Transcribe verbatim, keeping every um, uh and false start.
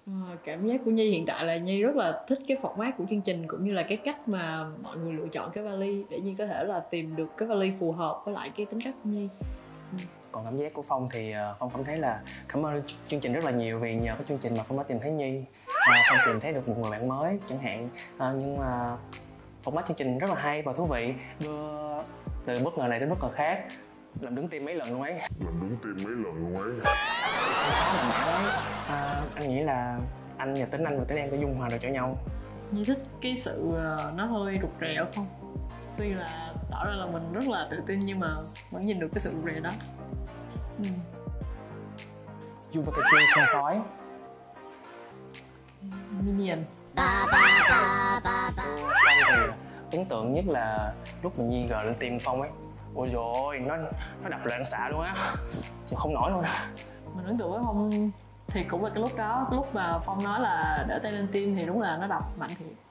À, cảm giác của Nhi hiện tại là Nhi rất là thích cái format của chương trình cũng như là cái cách mà mọi người lựa chọn cái vali để Nhi có thể là tìm được cái vali phù hợp với lại cái tính cách của Nhi. Ừ. Còn cảm giác của Phong thì Phong cảm thấy là cảm ơn chương trình rất là nhiều vì nhờ cái chương trình mà Phong đã tìm thấy Nhi, à, Phong tìm thấy được một người bạn mới chẳng hạn, à, nhưng mà format chương trình rất là hay và thú vị, đưa từ bất ngờ này đến bất ngờ khác, làm đứng tim mấy lần luôn ấy. Làm đứng tim mấy lần luôn ấy. Mạnh mẽ đấy. À, anh nghĩ là anh và tính anh và tính em sẽ dung hòa được cho nhau. Nhi thích cái sự nó hơi rụt rè ở Phong. Tuy là tỏ ra là mình rất là tự tin nhưng mà vẫn nhìn được cái sự rụt rè đó. Ừ. Yubakachi con sói. Minion. Phong thì ấn tượng nhất là lúc mình Nhi gờ lên tim Phong ấy. Ôi dồi ôi, nó nó đập loạn xạ luôn á, chứ không nổi luôn á. Mình ấn tượng với Phong thì cũng là cái lúc đó, cái lúc mà Phong nói là để tay lên tim thì đúng là nó đập mạnh thiệt.